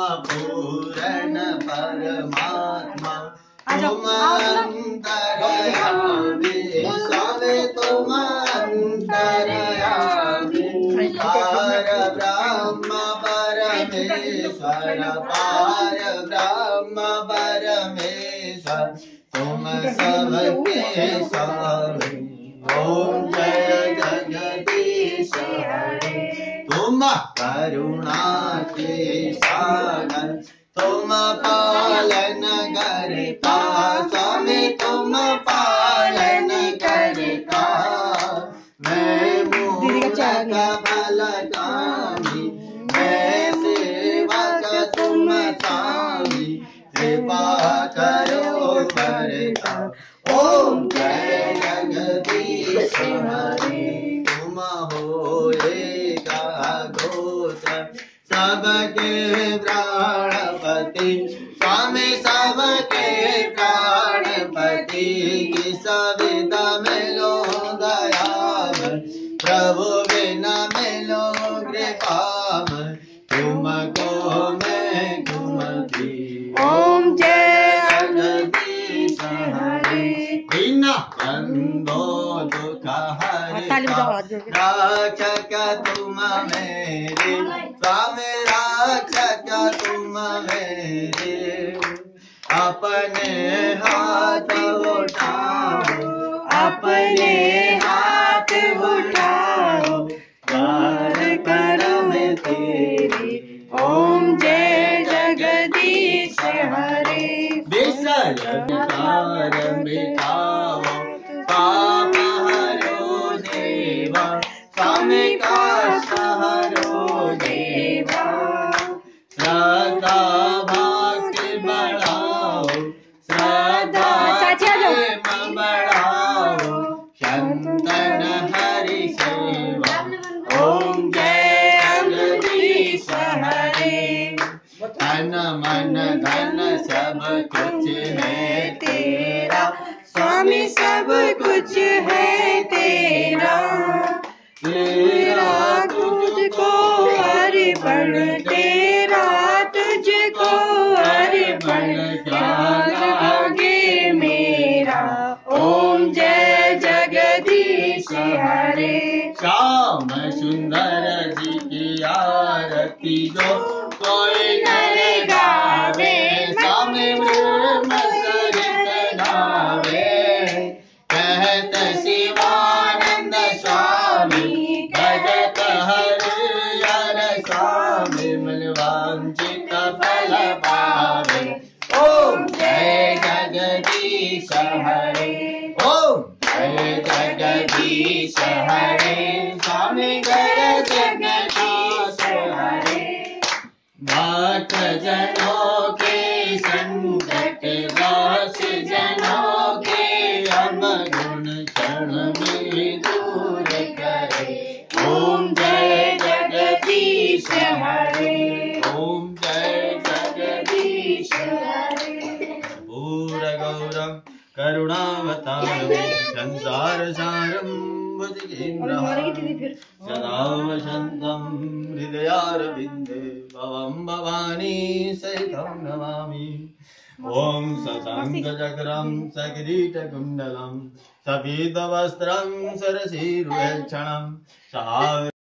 पूर्ण परमात्मा तुम अंतर्यामी स्वामी तुम अंतर्यामी पार ब्रह्म परमेश्वर पार ब्रह्म परमेश्वर तुम सबके स्वामी ओम जय जगदीश हरे तुम करुणा के सागर तुम पालन करता स्वामी तुम पालन करता मैं मूर्ख बलकामी मैं सेवक तुम स्वामी कृपा करो करता ओम जय जगदीश हरे तुम हो एक गोत्र सबके प्राणपति स्वामी सबके प्राणपति की सविता मिलो दयाम प्रभु बिना मिलो कृपाम तुमको मैं घुमती ओम जय जगदीश हरे बिना बंधो दुख हरता रक्षक तुम मेरे स्वामी रक्षक तुम मेरे अपने हाथ उठाओ अपने हाथ उठाओ द्वार करम तेरी ओम जय जगदीश हरे विसर विकार मिटाओ पाप हरो देवा स्वामी कष्ट हरो देवा श्रद्धा भक्ति बढ़ाओ श्रद्धा प्रेम बढ़ाओ चंदन हरि सेवा ओम जय जगदीश हरे तन मन धन सब कुछ है तेरा स्वामी सब कुछ है तेरा तेरा तुझको अर्पण तेरा तुझको अर्पण आगे मेरा ओम जय जगदीश हरे श्याम सुंदर जी की आरती जो कोई नर गावे स्वामी ब्रह्म सरित गावे कहत शिवानंद स्वामी भजत हरियर स्वामी मनवांचित फल पावे ओम जय जगदीश हरे ओम जय जगदीश हरे स्वामी जय जगदीश हरे भक्त जनों के संकट दास जनों के अवगुण क्षण में दूर करे ओम जय जगदीश हरे ओम जय जगदीश हरे भूर गौरम करुणावतारम संसार सारम भुजगेन्द्रहारम सदा वसन्तं हृदयारविन्दे भवं भवानी सहितं नमामि ओम सशङ्खचक्रं सकिरीटकुण्डलं सफेदवस्त्रं सरसीरुहक्षणं